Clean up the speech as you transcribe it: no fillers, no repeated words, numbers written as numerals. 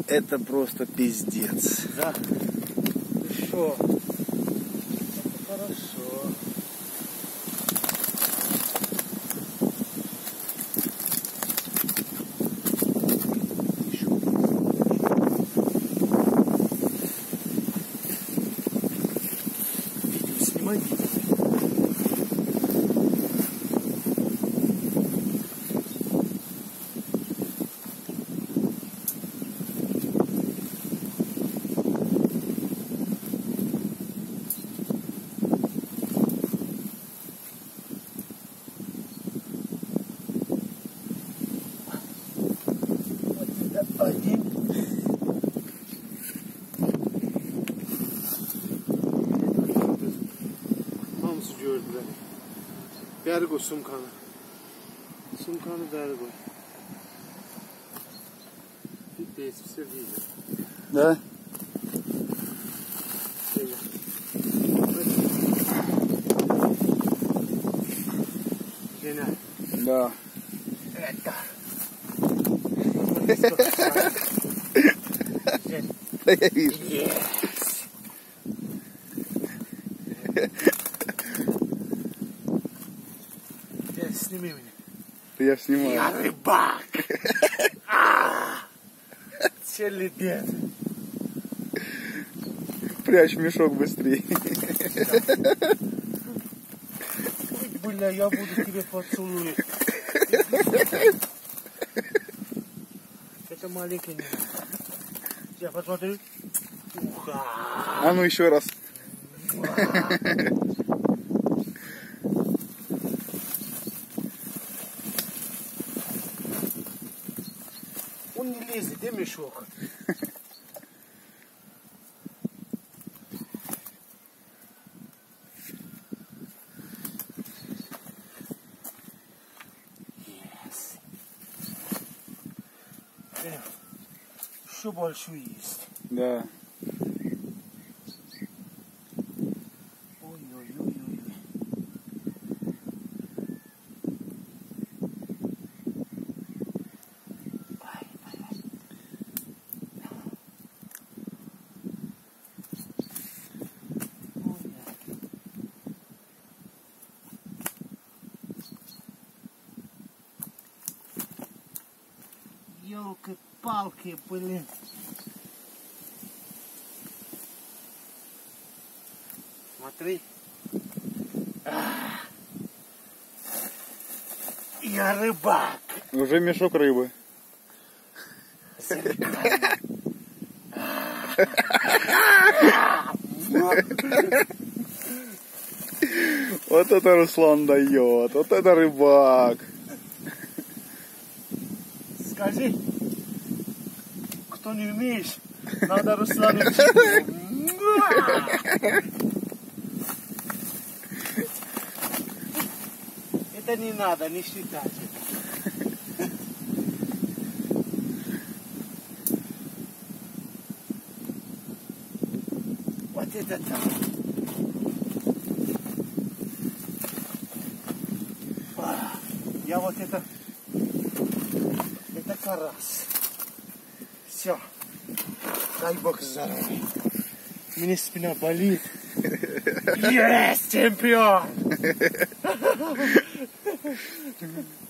это просто пиздец. Да? Ты шо? Это хорошо. Видео снимай. Один. Hamısı gördüler. Beri koy sumkanı. Sumkanı beri koy. Bir değişik bir şey değil. Да? Şöyle. Genel. Да. Это. Да я вижу. Yes. Сними меня. Я снимаю. Я рыбак. Целый день. Прячь мешок быстрее. Бля, я буду тебе поцелуй. Это маленький не надо. Я посмотрю. Уха. А ну еще раз. Он не лезет, да, мешок? Yes. Еще больше есть. Да. Ой-ой-ой-ой. Ёлки-палки, блин. Смотри. Я рыбак. Уже мешок рыбы. Вот это Руслан дает. Вот это рыбак. Скажи, кто не умеешь, надо Руслану. Это не надо, не считать. Вот это так. Я вот это карась. Все. Дай бог здоровья. У меня спина болит. Есть, чемпион!